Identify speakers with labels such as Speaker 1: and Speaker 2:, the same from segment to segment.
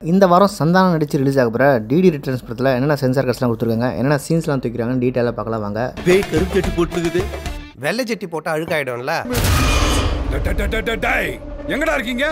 Speaker 1: இந்த வாரம் சந்தானம் நடிச்சு ரிலீஸ் ஆக போகிற டிடி ரிட்டர்ன்ஸ் படத்தில் என்னென்ன சென்சார் கட்ஸ்லாம் கொடுத்துருக்காங்க, என்னென்ன சீன்ஸ்லாம் தூக்கிறாங்கன்னு டீட்டெயிலாக பார்க்கலாம் வாங்க.
Speaker 2: பேய் கருப்பு சட்டி போட்டுருக்குது, வெள்ளை சட்டி போட்டால் அழுக்காயிடும்ல.
Speaker 3: எங்கடா இருக்கீங்க?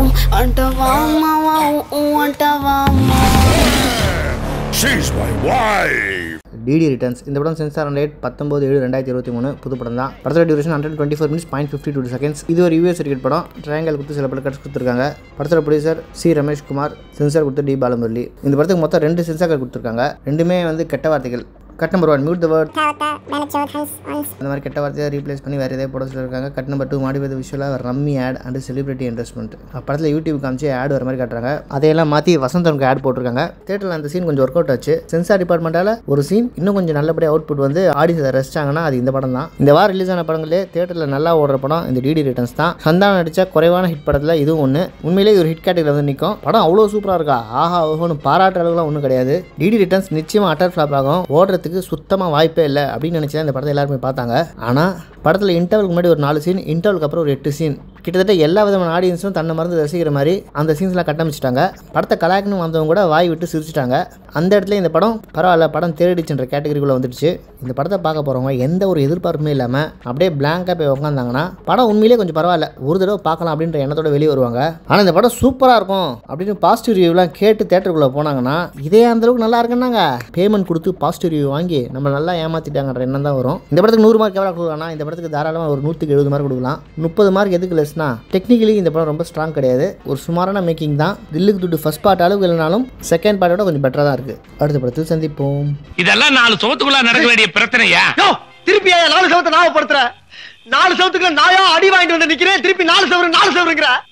Speaker 1: டிடி ரிட்டர்ன்ஸ் இந்த படம் சென்சார் டேட் 19/7/2023 புது படம் தான். படத்தோட டியூரேஷன் 124 minutes 0.52 seconds. இது ஒரு யூஎஸ் கிரிக்கெட் படம். ட்ரையாங்கல் கொடுத்து சில பல கட்ஸ் கொடுத்துருக்காங்க. படத்தோட producer C Ramesh Kumar, censor கொடுத்து டி பாலமுரளி. இந்த படத்துக்கு மொத்தம் 2 சென்சார் கார்டு கொடுத்துருக்காங்க. ரெண்டுமே வந்து கெட்ட வார்த்தைகள். Cut number 1 mute the word, இந்த மாதிரி கெட்ட வார்த்தையை ரீப்ளேஸ் பண்ணி வேறு எதாவது போட சொல்லியிருக்காங்க. கட் நம்பர் 2 மாடிஃபை தி விஷுவலாக rummy ad and celebrity endorsement. படத்தில் யூடியூப் காமிச்சு ஆட் வர மாதிரி காட்டுறாங்க. அதையெல்லாம் மாற்றி வசந்தனுக்கு ஆட் போட்டிருக்காங்க. தேட்டரில் அந்த சீன் கொஞ்சம் ஒர்க் அவுட் ஆச்சு. சென்சார் டிபார்ட்மெண்ட்டால் ஒரு சீன் இன்னும் கொஞ்சம் நல்லபடியாக அவுட்புட் வந்து ஆடியன்ஸ் அதை ரசிச்சாங்கன்னா அது இந்த படம் தான். இந்த வாரம் ரிலீஸ் ஆன படங்களே தேட்டரில் நல்லா ஓடுற படம் இந்த டிடி ரிட்டர்ன்ஸ் தான். சந்தானம் நடித்த குறைவான ஹிட் படத்தில் இதுவும் ஒன்று. உண்மையிலேயே ஒரு ஹிட் கேட்டகரியில் வந்து நிற்கும். படம் அவ்வளோ சூப்பராக இருக்கா, ஆஹா ஓஹோன்னு பாராட்டு அளவுலாம் ஒன்றும் கிடையாது. டிடி ரிட்டர்ன்ஸ் நிச்சயமாக அட்டர் ஃப்ளாப் ஆகும். ஓடுறதுக்கு சுத்தமாக வாய்ப்பே இல்லை அப்படின்னு நினச்சி இந்த படத்தை எல்லாருமே பார்த்தாங்க. ஆனால் படத்தில் இன்டர்வலுக்கு முன்னாடி ஒரு 4 சீன், இன்டர்வலுக்கு அப்புறம் ஒரு 8 சீன், கிட்டத்தட்ட எல்லா விதமான ஆடியன்ஸும் தன்னை மறந்து ரசிக்கிற மாதிரி அந்த சீன்ஸ்லாம் கட்டமைச்சிட்டாங்க. படத்தை கலாய்க்கணும் வந்தவங்க கூட வாய் விட்டு சிரிச்சிட்டாங்க. அந்த இடத்துல இந்த படம் பரவாயில்ல, படம் தேடிச்சுன்ற கேட்டகரிக்குள்ளே வந்துடுச்சு. இந்த படத்தை பார்க்க போகிறவங்க எந்த ஒரு எதிர்பார்ப்புமே இல்லாமல் அப்படியே பிளாங்காக போய் உட்காந்தாங்கன்னா படம் உண்மையிலே கொஞ்சம் பரவாயில்ல, ஒரு தடவை பார்க்கலாம் அப்படின்ற எண்ணத்தோட வெளியே வருவாங்க. ஆனால் இந்த படம் சூப்பராக இருக்கும் அப்படின்னு பாசிட்டிவ் ரிவ்யூலாம் கேட்டு தேட்டருக்குள்ளே போனாங்கன்னா இதே அந்தளவுக்கு நல்லா இருக்குன்னாங்க. பேமெண்ட் கொடுத்து பாசிட்டிவ் ரிவ்யூ வாங்கி நம்ம நல்லா ஏமாற்றிட்டாங்கன்ற எண்ணம் தான் வரும். இந்த படத்துக்கு 100 மார்க் எவ்வளோ கொடுக்கலாம், இந்த படத்துக்கு தாராளமாக ஒரு 170 மார்க் கொடுக்கலாம். 30 மார்க் எதுக்கு லெஸ்னா, டெக்னிக்கலி இந்த படம் ரொம்ப ஸ்ட்ராங் கிடையாது, ஒரு சுமாரான மேக்கிங் தான். தில்லுக்கு துட்டு ஃபர்ஸ்ட் பார்ட் அளவுக்கு இல்லைனாலும் செகண்ட் பார்ட்டோட கொஞ்சம் பெட்டராக தான் இருக்குது. அடுத்த படத்தில் சந்திப்போம்.
Speaker 4: இதெல்லாம் 4 சவத்துக்குள்ள நடக்க வேண்டிய பிரச்சனையா?
Speaker 2: திருப்பி 4 சவத்தை ஞாபகப்படுத்துற. 4 சவத்துக்குள்ள நாயா அடி வாங்கிட்டு வந்து நிக்கிறேன், திருப்பி 4 சவருங்கிற.